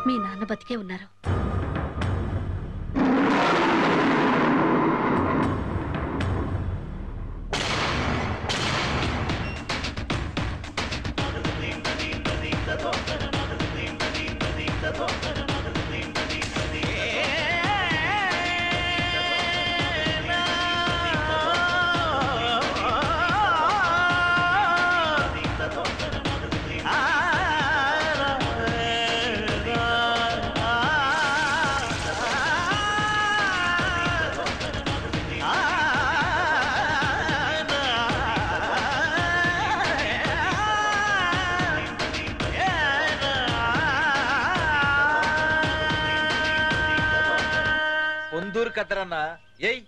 మీ నాన్న బతికే ఉన్నారు. పొందూరు కదరన్నా ఏయ్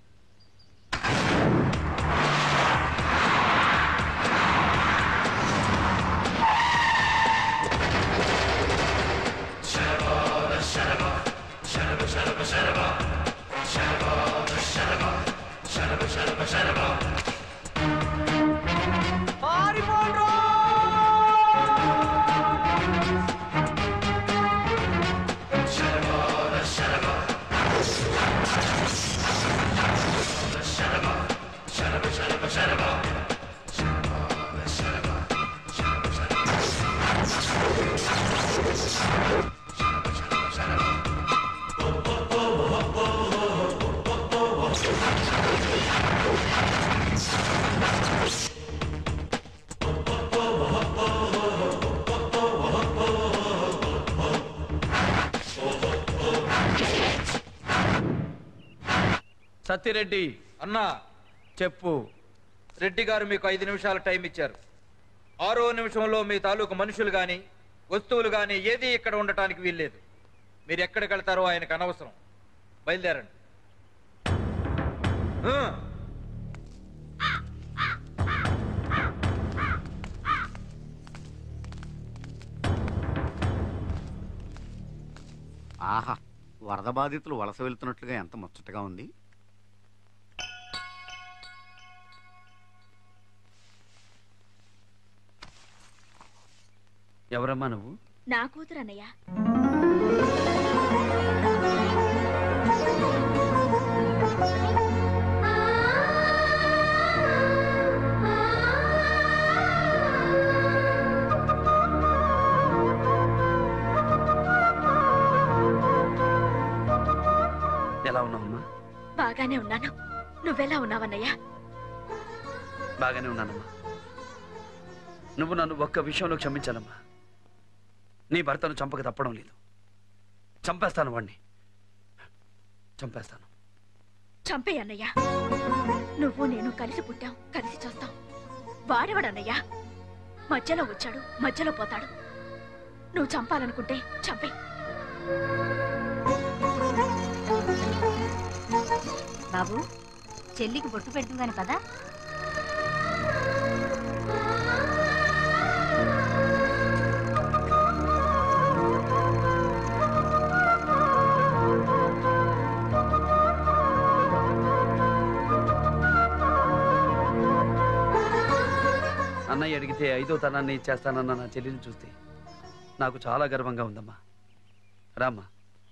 సత్తిరెడ్డి అన్నా చెప్పు. రెడ్డి గారు మీకు 5 నిమిషాల టైం ఇచ్చారు. 6వ నిమిషంలో మీ తాలూకు మనుషులు గాని వస్తువులు గాని ఏది ఇక్కడ ఉండటానికి వీల్లేదు. మీరు ఎక్కడికి వెళ్తారో ఆయనకు అనవసరం. బయలుదేరండి. ఆహా, వరద బాధితులు వలస వెళ్తున్నట్లుగా ఎంత ముచ్చటగా ఉంది. ఎవరమ్మా నువ్వు? నా కూతురు అన్నయ్య. ఎలా ఉన్నావమ్మా? బాగానే ఉన్నాను. నువ్వెలా ఉన్నావన్నయ్యా? బాగానే ఉన్నానమ్మా. నువ్వు నన్ను ఒక్క విషయంలో క్షమించాలమ్మా. నీ భర్తను చంపక తప్పడం లేదు. చంపేస్తాను వాణ్ణి, చంపేస్తాను. చంపేయన్నయ్యా. నువ్వు నేను కలిసి పుట్టాం, కలిసి చూస్తాం. వాడేవాడన్నయ్యా, మధ్యలో వచ్చాడు, మధ్యలో పోతాడు. నువ్వు చంపాలనుకుంటే చంపే. బాబు, చెల్లికి బొట్టు పెడుతుందని కదా. అన్నయ్య అడిగితే 5వ తనాన్ని ఇచ్చేస్తానన్న నా చెల్లిని చూస్తే నాకు చాలా గర్వంగా ఉందమ్మా. రామ్మా.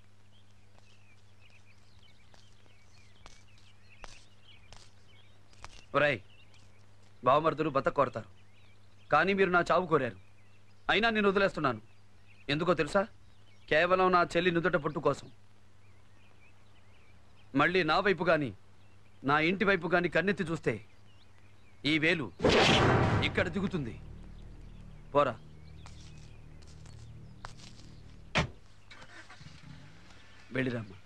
ఒరేయ్, బావమరుదులు బతక కోరతారు, కానీ మీరు నా చావు కోరారు. అయినా నేను వదిలేస్తున్నాను. ఎందుకో తెలుసా? కేవలం నా చెల్లి నుదుట పుట్టు కోసం. మళ్ళీ నా వైపు కానీ నా ఇంటి వైపు కానీ కన్నెత్తి చూస్తే ఈ వేలు ఇక్కడ దిగుతుంది. పోరా. వెళ్ళిరామ్మా.